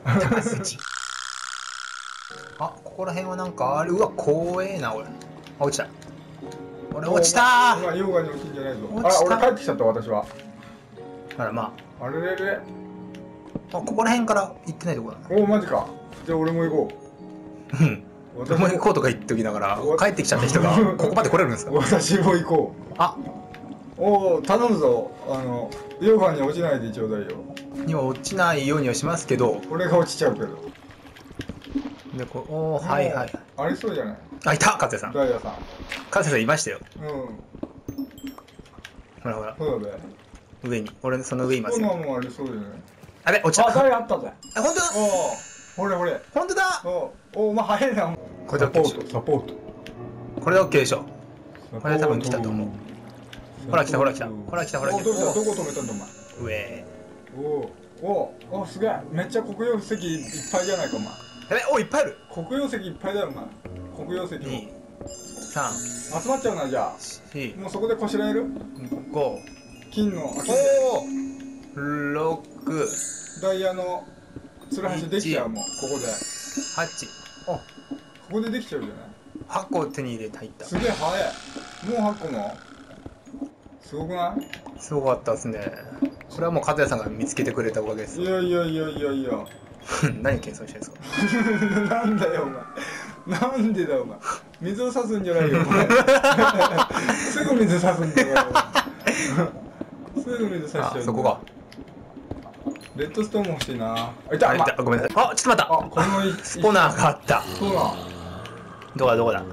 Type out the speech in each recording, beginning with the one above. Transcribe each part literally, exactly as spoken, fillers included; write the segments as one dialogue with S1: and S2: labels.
S1: 高筋。あ、ここら辺はなんかある。うわ、怖えな、俺。あ、落ちた。俺落ちたー。
S2: お前溶岩に落ちんじゃないぞ。
S1: 落ちた。
S2: あら、俺帰ってきちゃった、私は。
S1: あら、ま
S2: あれれれ。
S1: あ。あ、ここら辺から行ってないとこだな。
S2: おお、マジか。じゃあ俺も行こ
S1: うん。
S2: う。
S1: 俺も行こうとか言っておきながら、帰ってきちゃった人が、ここまで来れるんですか。
S2: 私も行こう。
S1: あ、
S2: おお、頼むぞ。あの、溶岩に落ちないでちょうだいよ。
S1: 今落ちないようにはしますけど。
S2: 俺が落ちちゃうけど。
S1: で、こう、おー、はいはい。
S2: ありそうじゃない。
S1: あ、いた、勝也さん。
S2: ダイヤさん。
S1: 勝也さんいましたよ。
S2: うん。
S1: ほらほら。
S2: そうだね。
S1: 上に。俺その上いますよ。
S2: そんなもんありそうじゃない。
S1: あれ、落ちた。
S2: あ、ダイヤあったぜ。
S1: あ、本当だ。
S2: おお、ほれほれ。
S1: 本当だ。
S2: おお、お前早いな。
S1: これで OK でしょ。
S2: サポート。
S1: これで OK でしょ。これで多分来たと思う。ほら来たほら来た。ほら来たほら来た。
S2: どこ止めたんだお前。
S1: 上。
S2: おお、おお、すげえ。めっちゃ黒曜石いっぱいじゃないかお前。
S1: え、お、いっぱいある。
S2: 黒曜石いっぱいだよお前。黒曜石も。
S1: に、さん、
S2: 集まっちゃうなじゃあ。
S1: し、
S2: もうそこでこしらえる？
S1: ご、
S2: 金の、あ、金
S1: おお、ろく、
S2: ダイヤのつるはしできちゃうもん、ここで。
S1: はち。
S2: あ、ここでできちゃうじゃない。
S1: はこ手に入れて入った。
S2: すげえ早い。もうはっこも。すごくない？
S1: すごかったですね。これはもう和也さんが見つけてくれたおかげです。
S2: いやいやいやいやいや。
S1: 何謙遜してるんですか。
S2: なんだよお前。なんでだよお前。水を差すんじゃないよお前。すぐ水差すんだよ。すぐ水差しちゃう。
S1: あ、そこか。
S2: レッドストーンも欲しいな。あ、いた。
S1: あ、いた。ごめんなさい。あ、ちょっと待った。
S2: あ、これもいい。
S1: スポナーがあった。
S2: そうだ。
S1: どこだどこだ。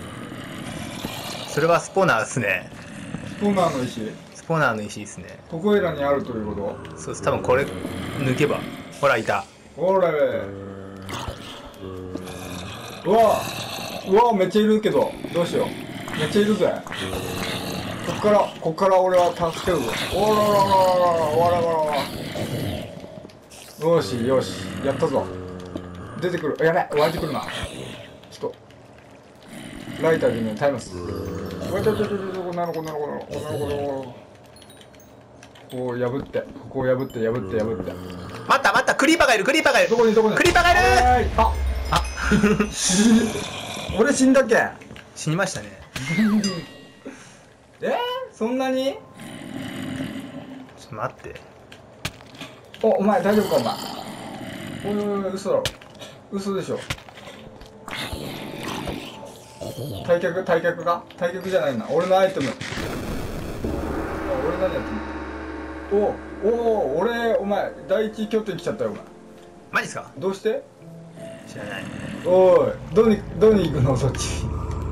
S1: それはスポナーですね。
S2: スポナーの石。
S1: スポナーの石ですね。
S2: ここいらにあるというこ
S1: そうです。多分これ抜けば。ほらいた。
S2: と。ほらべ。うわ。うわ、めっちゃいるけど。どうしよう。めっちゃいるぜ。こっからこっから俺は助けるぞ。おらららららわらわらわら。よしよし、やったぞ。出てくる。やべ、湧いてくるな。ちょっとライターでね、耐えます。わちょちょちょちょ、こんなのこんなのこんなのこんなのこんなの。こう破って、ここを破って破って破って。
S1: 待った待った、クリーパーがいる、クリーパーがいる。
S2: どこにどこに。
S1: クリーパーがいる。
S2: ああ俺死んだっけ。
S1: 死にましたね。
S2: えー、そんなに。
S1: ちょっと待って。
S2: お、お前大丈夫かお前。おいおいおい、嘘だろ。嘘でしょ。退却退却か退却じゃないな。俺のアイテム。あ、俺何やってんの。おお、俺お前第一拠点来ちゃったよお前。
S1: マジっすか。
S2: どうして。
S1: 知らない。
S2: おい、どにどに行くのそっち。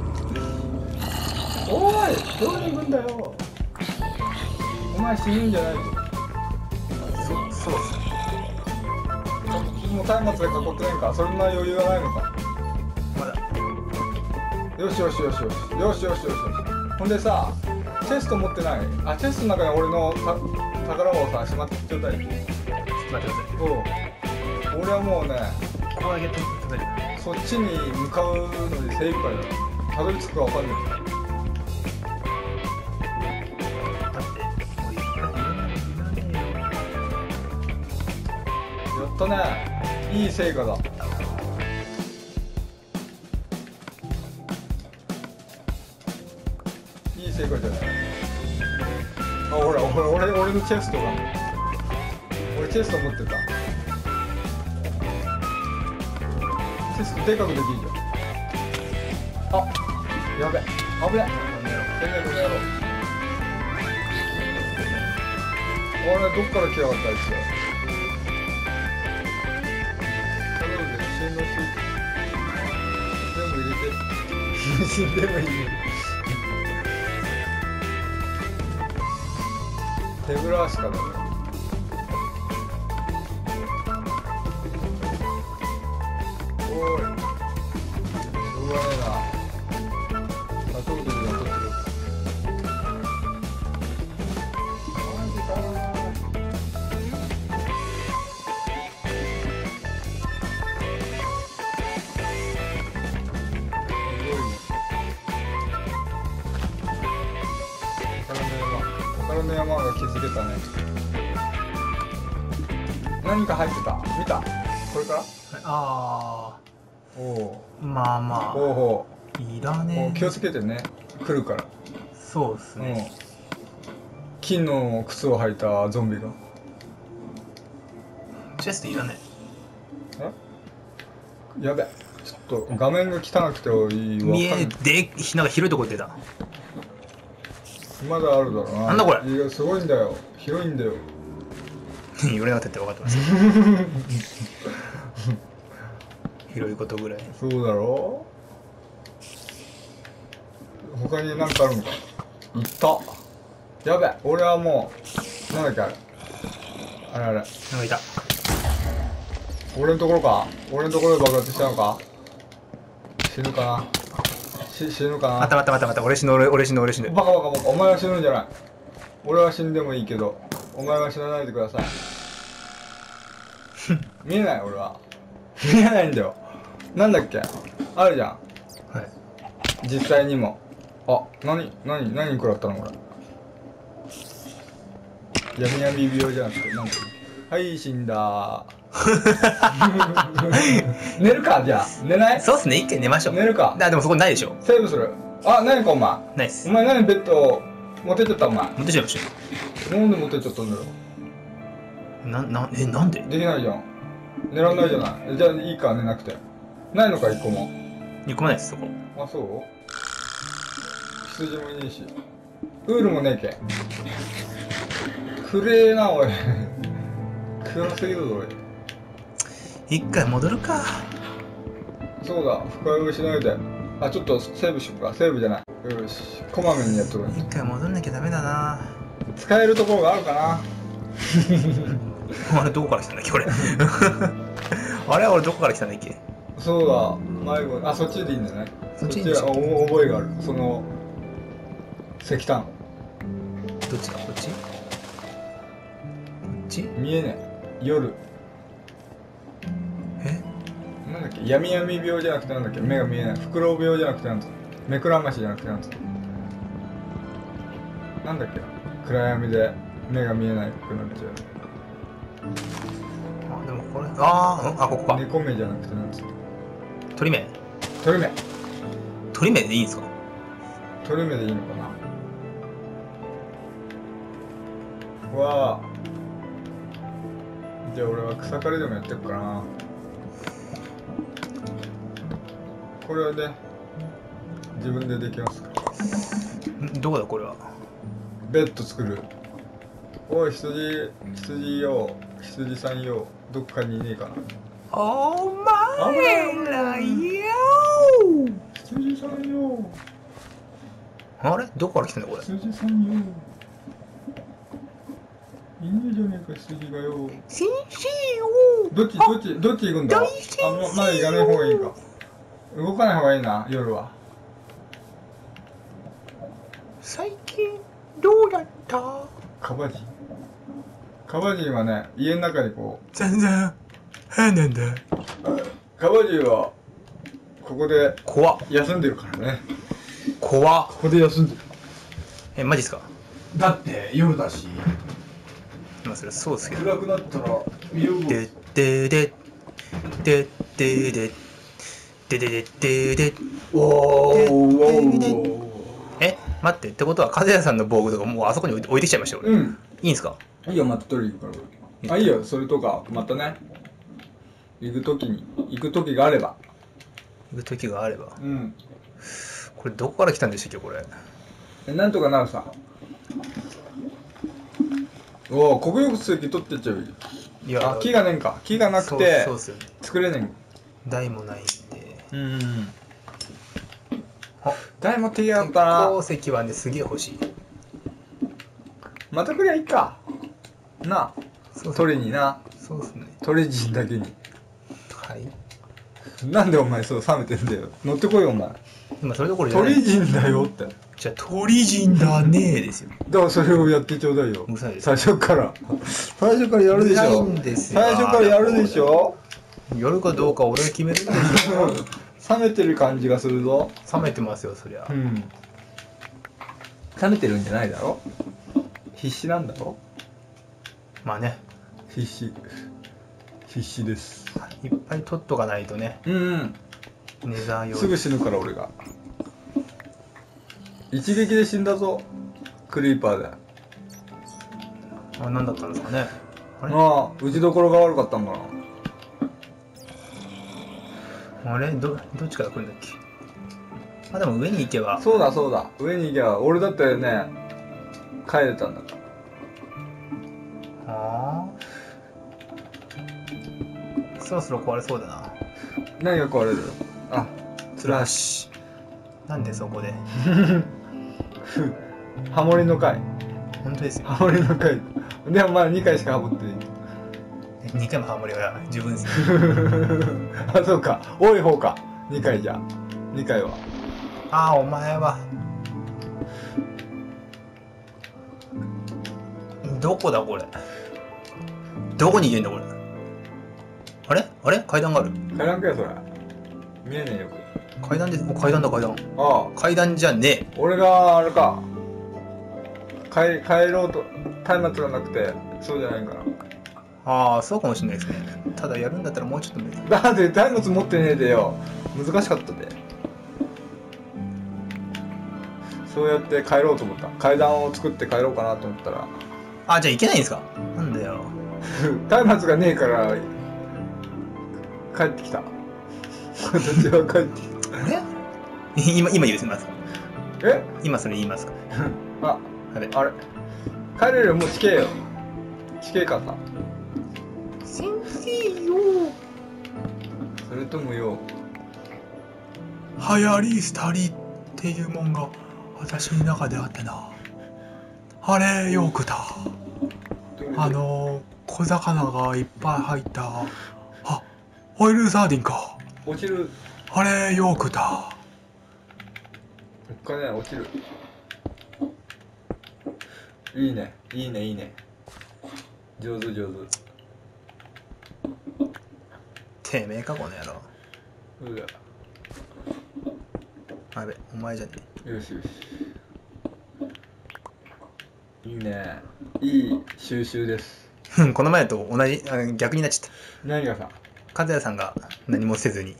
S2: おい、どに行くんだよ。お前死ぬんじゃないぞ。
S1: そそうっすね。
S2: もう松明で囲ってないんか。そんな余裕はないのか。
S1: まだ。
S2: よしよしよしよしよしよしよしよし。ほんでさ、チェスト持ってない。あ、チェストの中に俺のた宝をさしまってちょうだい。
S1: ちょっと待ってください。
S2: おう、俺はもうね、
S1: ここだけ取ってください。
S2: そっちに向かうので精一杯だ。たどり着くかわかんない。
S1: だってもういらねえよ。
S2: やったね。いい成果だ。いい成果じゃない。あ、ほら、ほら、俺、俺のチェストが。俺チェスト持ってた。チェストでかくできるじゃん。あ、やべ、危ね。やめろ、この野郎。あれ、どっから来やがったあいつ。頼むぜ、振動し。全部入れて。死んでもいいよ。手ぶらしかだね。おい、しょうがねえな。あ、取るときは取ってくる。マジかー。すごいね。宝の山、宝の山が築けたね。何か入ってた。見た。 これから
S1: あ
S2: おお
S1: あ、まあま
S2: ほうほ
S1: あいら
S2: う
S1: ねえ。
S2: 気をつけてね、来るから。
S1: そうっす
S2: うん
S1: ね。
S2: 金の靴を履いたゾンビが。
S1: チェストいらね
S2: えやべ、ちょっと画面が汚くておい
S1: え。見え
S2: わかん
S1: でなんか広いとこ出た。
S2: まだあるだろうな。
S1: なんだこれ。
S2: いやすごいんだよ、広いんだよ。
S1: 言われなくてって分かってますよ。広いことぐらい。
S2: そうだろう。他に何かあるのか。いったやべ、俺はもうなんだっけあれあれあれ
S1: なんかいた。
S2: 俺のところか。俺のところで爆発したのか。死ぬかな。し死ぬかな。
S1: またまたまたまた俺死ぬ俺俺死ぬ俺死ぬ。
S2: バカバカバカ、お前は死ぬんじゃない。俺は死んでもいいけどお前は死なないでください。見えない俺は。見えないんだよ。なんだっけあるじゃん、
S1: はい。
S2: 実際にも。あ、何何何食らったのこれ。闇闇病じゃなくてなんか。はい死んだ寝るか。じゃあ寝ない。
S1: そうっすね、一回寝ましょう。
S2: 寝るか。
S1: あでもそこないでしょ。
S2: セーブする。あ、何かお前。
S1: ないっす。
S2: お前何ベッド持ってっちゃったお前。
S1: 持ってちゃいましょ
S2: なんで持ってっちゃったんだよ。
S1: う。ななえなんで。
S2: できないじゃん。寝らんないじゃない。じゃあいいか寝なくて。ないのか一個も。
S1: 一個もないっすそこ。
S2: あ、そう。羊もいねえし。ウールもねえけ。暗えなおい。暗すぎるぞおい。
S1: 一回戻るか。
S2: そうだ、深追いしないで。あ、ちょっとセーブしようか。セーブじゃない。よし、こまめにやっとる。
S1: 一回戻んなきゃダメだな。
S2: 使えるところがあるかな。
S1: あれどこから来たんだっけこれ。あれ俺どこから来たんだっけ。
S2: そうだ、迷子。あ、そっちでいいんだね。
S1: そっちでいいんでしょ。
S2: そっちはお覚えがある。その石炭。
S1: どっちだこっち。こっち。
S2: 見えねえ。夜。
S1: え
S2: なんだっけ、闇闇病じゃなくてなんだっけ、目が見えない。フクロウ病じゃなくてなんつうの、目くらましじゃなくてなんつうの、なんだっけ、暗闇で目が見えないくなっちゃ
S1: あでもこれあー、うん、あここ
S2: う。
S1: か。
S2: 猫目じゃなくてなんつうの、
S1: 鳥目。
S2: 鳥目。
S1: 鳥目でいいんですか。
S2: 鳥目でいいのかな。わあ、じゃあ俺は草刈りでもやってくかな。これはね、自分でできますか。
S1: んどこだこれは。
S2: ベッド作る。おい羊、羊よ、羊さんよ、どっかにいねえかな。
S1: お前らよー。
S2: 羊さんよ、
S1: あれどこから来たんだこれ。
S2: 羊さんよ、いねえじゃねえか羊がよ。
S1: 先生よ。
S2: どっちどっちどっち行くんだ。あ、ま、まだ行かない方がいいか。動かない方がいいな、夜は。
S1: 最近どうだった。
S2: カバジンカバジンはね、家の中にこう
S1: 全然変なんだ。
S2: カバジンはここで
S1: 怖っ
S2: 休んでるからね。
S1: 怖っ。
S2: ここで休んでる。
S1: えマジっすか。
S2: だって夜だし、
S1: まあそれそうですけど。
S2: 暗くなったら見よう。
S1: でででででででででで。
S2: おーおー。
S1: え待ってってことは和也さんの防具とかもうあそこに置いて置いてきちゃいましたよ俺。
S2: うん。
S1: いいんすか。
S2: いいよ、また取りに行くから。あ、いいよ、それとか、またね。行くときに、行くときがあれば。
S1: 行く時があれば。
S2: うん。
S1: これどこから来たんでしたっけこれ。
S2: え、なんとかなるさ。おお、国力石取ってっちゃうよ。
S1: いや
S2: あ、木がねえんか。木がなくて、
S1: そうそうっすよね。
S2: 作れねえん。
S1: 台もないんで。
S2: うん。あ、台持ってきやがったな。
S1: 鉱石はねすげえ欲しい。
S2: またくりゃいいか。なあ、
S1: そう
S2: 取りにな。
S1: そうですね。
S2: 鳥人だけに。
S1: はい。
S2: なんでお前そう冷めてんだよ。乗ってこいよお前。
S1: 今それどころじゃない。
S2: 鳥人だよって。
S1: じゃあ鳥人だねーですよ。
S2: だからそれをやってちょうだいよ。
S1: うるさいです。
S2: 最初から最初からやるでしょ。
S1: うるさいんですよ
S2: 最初からやるでしょ。
S1: やるかどうか俺が決めるんでしょ。
S2: 冷めてる感じがするぞ。
S1: 冷めてますよそりゃ。
S2: うん。冷めてるんじゃないだろ。必死なんだろ。
S1: まあね。
S2: 必死。 必死です。
S1: いっぱい取っとかないとね。
S2: うんうん。
S1: ネザー用。
S2: すぐ死ぬから俺が。一撃で死んだぞ。クリーパーで。
S1: あ、何だったんですかね。あれ、
S2: ああ、打ちどころが悪かったんかな。
S1: あれど、どっちから来るんだっけ。あ、でも上に行けば。
S2: そうだそうだ。上に行けば、俺だってね、帰れたんだから。
S1: はあ。そろそろ壊れそうだな。
S2: 何が壊れる？あ、
S1: つらし。なんでそこで。
S2: ハモリの回。
S1: 本当ですよ。
S2: ハモリの回。でもまだにかいしかハモっていい。
S1: にかいもハモリは十分ですよ。
S2: あ、そうか。多い方か。にかいじゃ。にかいは。
S1: ああ、お前は。どこだこれ。どこにいるんだこれ。あれあれ階段がある。
S2: 階段かよそれ。見えねえよく。
S1: 階段で、お階段だ階段。
S2: ああ。
S1: 階段じゃねえ。
S2: 俺があれか。帰帰ろうと松明がなくてそうじゃないかな。
S1: ああ、そうかもしれないですね。ただやるんだったらもうちょっと別に。
S2: だって松明持ってねえでよ。難しかったで。そうやって帰ろうと思った。階段を作って帰ろうかなと思ったら。
S1: あ、じゃあいけないんですか。なんだよ。
S2: 松明がねえから帰ってきた。私は帰ってきた。
S1: あれ今、今言うますか。
S2: え
S1: 今それ言いますか。
S2: あ、
S1: あれ
S2: あれ帰れるよ。もう地形よ。地形かさ。
S1: 先生よ。
S2: それともよ。
S1: 流行り廃りっていうもんが私の中であってな。あれよくた。あの小魚がいっぱい入ったあオイルサーディンか。
S2: 落ちる。
S1: あれよくた。
S2: おっかね落ちる。いいねいいねいいね。上手上手。
S1: てめえかこの野郎。
S2: うわ。
S1: あべお前じゃね
S2: よしよし。いいね。いい収集です。
S1: え。この前と同じあ逆になっちゃっ
S2: 何がさ。
S1: た。和也さんが何もせずに。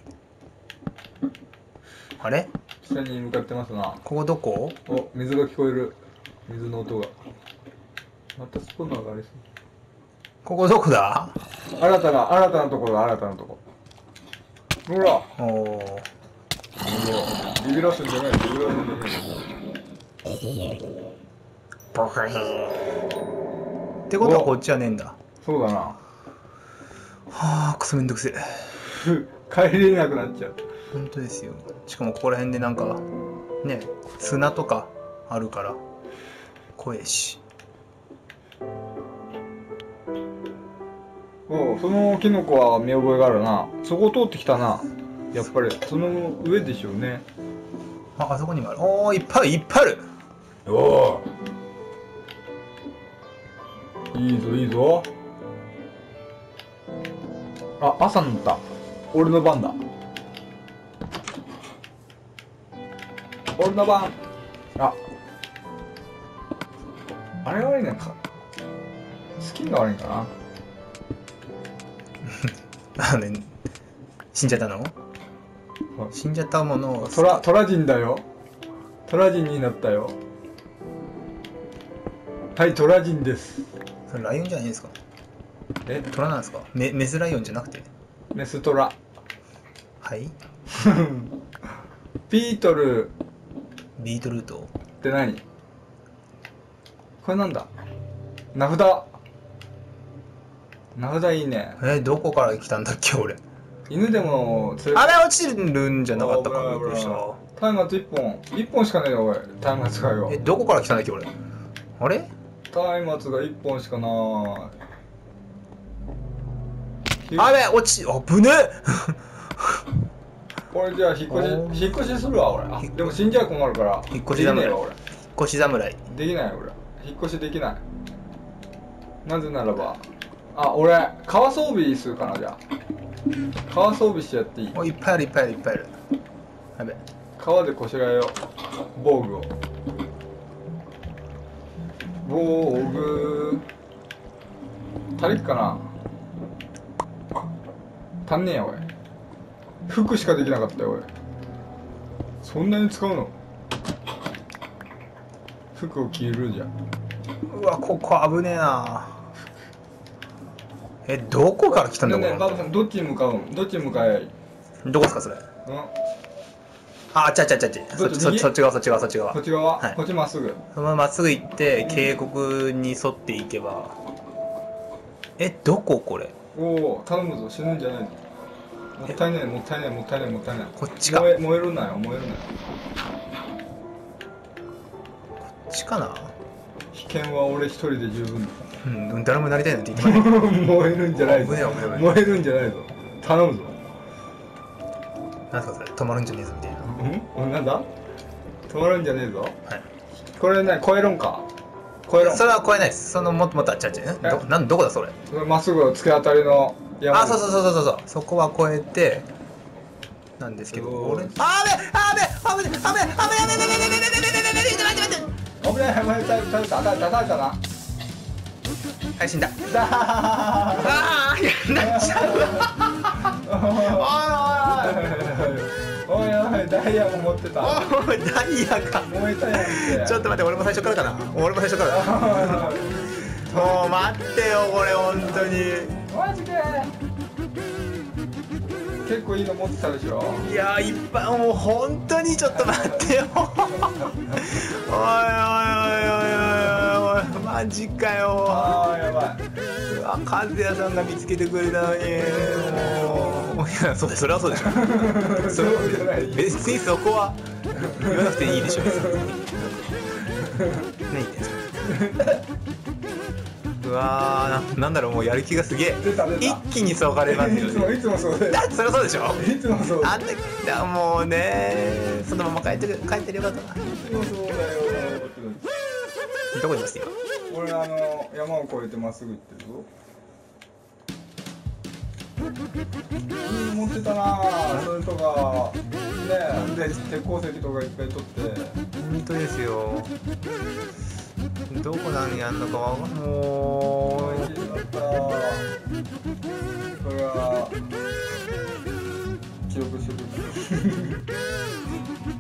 S1: あれ
S2: 下に向かってますな。
S1: ここどこ。
S2: お、水が聞こえる。水の音が。またスポンが上がりそう。
S1: ここどこだ。
S2: 新たな新たなところだ。新たなところ。ほら。
S1: おお。
S2: ビビらすんじゃない。ビビらすんじゃない。
S1: ってことはこっちはねえんだ。
S2: そうだな。
S1: はあ、クソめんどくせえ。
S2: 帰れなくなっちゃう。
S1: 本当ですよ。しかもここら辺でなんかね砂とかあるから怖えし。
S2: おう、そのキノコは見覚えがあるな。そこ通ってきたな。やっぱりその上でしょうね。
S1: あ、あそこにもある。おお、いっぱいいっぱいある。
S2: おお。いいぞいいぞ。あ、朝になった。俺の番だ。俺の番。あ、あれが悪いのか。スキンが悪いんかな。
S1: あのね、死んじゃったの？死んじゃったものを
S2: トラトラ人だよ。トラ人になったよ。はい、トラ人です。
S1: それライオンじゃないですか。
S2: え、
S1: トラなんですか。メメスライオンじゃなくて。
S2: メストラ。
S1: はい。
S2: ビートル
S1: ビートルート
S2: って何？これなんだ？名札。名札いいね。
S1: えー、どこから来たんだっけ俺。
S2: 犬でも連れ
S1: あれ落ちるんじゃなかったか。びっくりした。
S2: 松明一本一本しかねえよおい。松明がよ。
S1: え、どこから来たんだっけ俺。あれ
S2: 松明が一本しかなーい。
S1: あべ落ちあぶねえ。
S2: これじゃあ引っ越し引っ越しするわ俺。あでも死んじゃ困るから
S1: 引っ越し侍。
S2: できねえわ俺。
S1: 引っ越し侍
S2: できない俺。引っ越しできない。なぜならばあ俺川装備するかな。じゃあ川装備してやっていい？
S1: おいっぱいあるいっぱいあるいっぱいある。やべ
S2: 川でこしらえよう防具を。防具足りっかな。 足んねえやおい。服しかできなかったよおい。そんなに使うの？服を着るじゃん。
S1: うわ、ここ危ねえな。え、どこから来たんだ
S2: ねえねえ、
S1: こ
S2: バブさんどっちに向かうん？どっちに向かえばいい？
S1: れ。どこですかそれ。
S2: うん？
S1: あ、あっちあっちあっちあっち。そっちそっちそっち側そっち側そっち側。
S2: こっち側？
S1: はい
S2: こっちまっすぐ。
S1: そのまままっすぐ行って渓谷に沿っていけば。え、どここれ。
S2: おお、頼むぞ、死ぬんじゃないの。もったいないもったいないもったいないもったいない。
S1: こっちか。
S2: 燃え燃えるなよ燃えるなよ。
S1: こっちかな。
S2: 危険は俺一人で十分だ。
S1: うん、誰もなりたいなんて言ってない。
S2: 燃えるんじゃないぞ。
S1: 危ねえ危ねえ危ねえ
S2: 燃えるんじゃないぞ。頼むぞ。
S1: なんすかそれ、止まるんじゃねえぞみたいな。
S2: うん？なんだ？止まるんじゃねえぞ。
S1: はい。
S2: これね、超えるんか。超えるん。
S1: それは超えないです。そのもっともっとあっちあっちね。ど、なんどこだそれ。
S2: まっすぐ突き当たりの山。
S1: あ、そうそうそうそうそうそう。そこは超えてなんですけど、俺。あべ、あべ、あべ、あべ、あべ、あべ、あべ、あべ、あべ、あべ、あべ、あべ、あべ、
S2: 危ない危ない、たたたたたたたな。
S1: はい死んだ。
S2: だ
S1: ああ、いやなっちゃうわ。
S2: おいおいおいおいおい、ダイヤも持ってた。
S1: おい、ダイヤか。
S2: 燃えたやんけ。
S1: ちょっと待って、俺も最初からかな。俺も最初からだ。もう待ってよ、これ本当に。
S2: マジで。結構いいの持ってたでしょ。
S1: いやー、いっぱい、もう本当にちょっと待ってよ。おいおいおいおいおいおい、マジかよ。
S2: ああ、やばい。
S1: うわ、和也さんが見つけてくれたのに。もう、いや、そうだ、それはそうでしょ。それ
S2: そうじゃない。
S1: 別にそこは言わなくていいでしょ。別に何言ってんすか。うわー、な、なんだろう、もうやる気がすげえ。
S2: 出た出た。
S1: 一気にそがれますよ
S2: いつもい
S1: ね。
S2: つもそうだよ。
S1: だってそれはそうでしょ。
S2: いつもそうだよ。
S1: あんだけだ、もうね、そのまま帰ってる、帰ってるよかったな。
S2: いつもそうだよ。
S1: どこにいます今。
S2: 俺あの山を越えてまっすぐ行ってるぞ。いいの持ってたなぁ。それとかねえ、で鉄鉱石とかいっぱい取って。
S1: 本当ですよ。どこ何やんのかわかんも
S2: 大事だった。これは記憶してくる。